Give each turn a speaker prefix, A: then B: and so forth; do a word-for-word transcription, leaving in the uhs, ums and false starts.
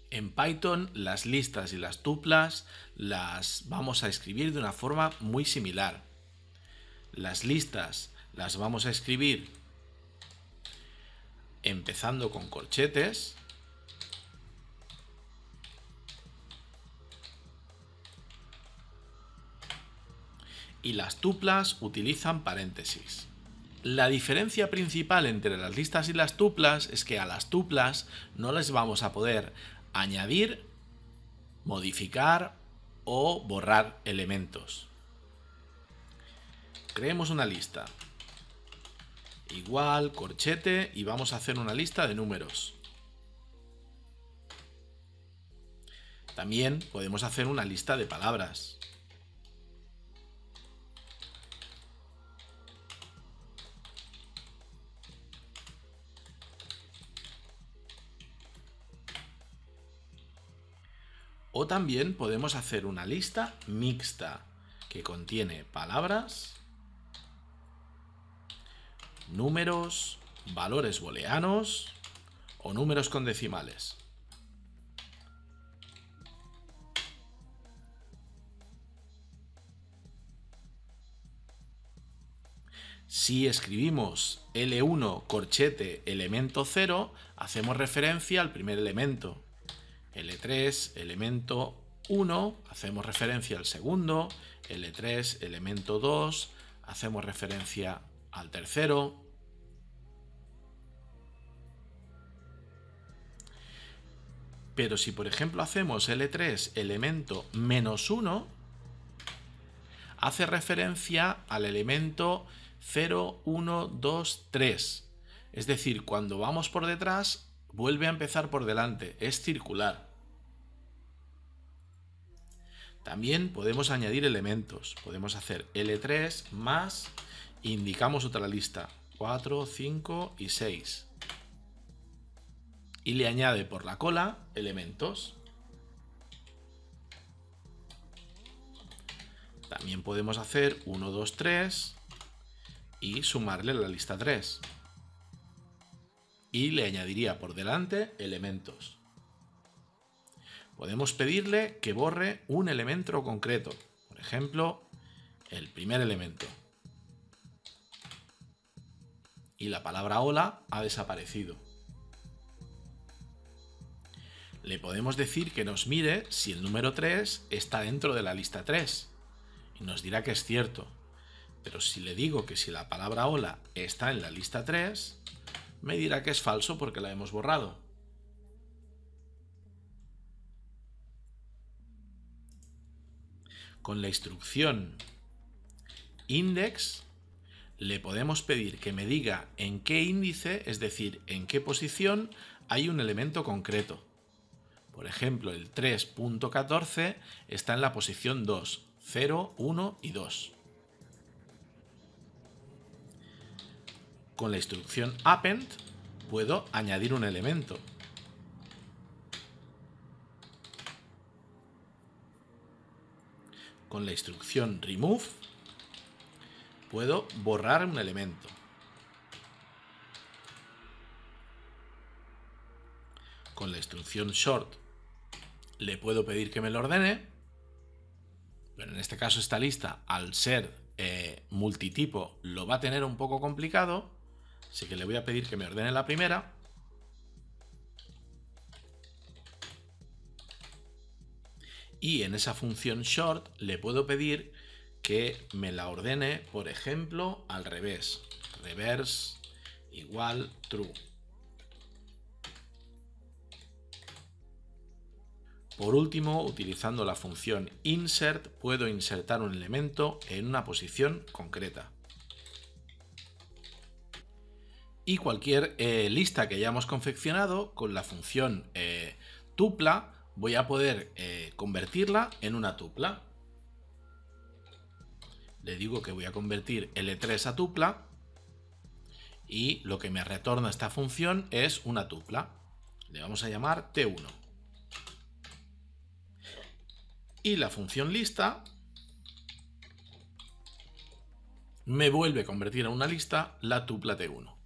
A: En Python las listas y las tuplas las vamos a escribir de una forma muy similar. Las listas las vamos a escribir empezando con corchetes y las tuplas utilizan paréntesis. La diferencia principal entre las listas y las tuplas es que a las tuplas no les vamos a poder añadir, modificar o borrar elementos. Creemos una lista. Igual, corchete, y vamos a hacer una lista de números. También podemos hacer una lista de palabras. O también podemos hacer una lista mixta que contiene palabras, números, valores booleanos o números con decimales. Si escribimos L uno corchete elemento cero, hacemos referencia al primer elemento. L tres elemento uno, hacemos referencia al segundo. L tres elemento dos, hacemos referencia al tercero. Pero si por ejemplo hacemos L tres elemento menos uno, hace referencia al elemento cero, uno, dos, tres. Es decir, cuando vamos por detrás, vuelve a empezar por delante, es circular. También podemos añadir elementos. Podemos hacer L tres más, indicamos otra lista, cuatro, cinco y seis. Y le añade por la cola elementos. También podemos hacer uno, dos, tres y sumarle la lista tres. Y le añadiría por delante elementos. Podemos pedirle que borre un elemento concreto. Por ejemplo, el primer elemento. Y la palabra hola ha desaparecido. Le podemos decir que nos mire si el número tres está dentro de la lista tres. Y nos dirá que es cierto. Pero si le digo que si la palabra hola está en la lista tres, me dirá que es falso porque la hemos borrado. Con la instrucción index le podemos pedir que me diga en qué índice, es decir, en qué posición hay un elemento concreto. Por ejemplo, el tres punto catorce está en la posición dos, cero, uno y dos. Con la instrucción append puedo añadir un elemento. Con la instrucción remove puedo borrar un elemento. Con la instrucción sort le puedo pedir que me lo ordene, pero en este caso esta lista, al ser eh, multitipo, lo va a tener un poco complicado, así que le voy a pedir que me ordene la primera. Y en esa función short le puedo pedir que me la ordene, por ejemplo, al revés. Reverse igual true. Por último, utilizando la función insert, puedo insertar un elemento en una posición concreta. Y cualquier eh, lista que hayamos confeccionado con la función eh, tupla, voy a poder eh, convertirla en una tupla. Le digo que voy a convertir L tres a tupla y lo que me retorna esta función es una tupla. Le vamos a llamar T uno. Y la función lista me vuelve a convertir en una lista la tupla T uno.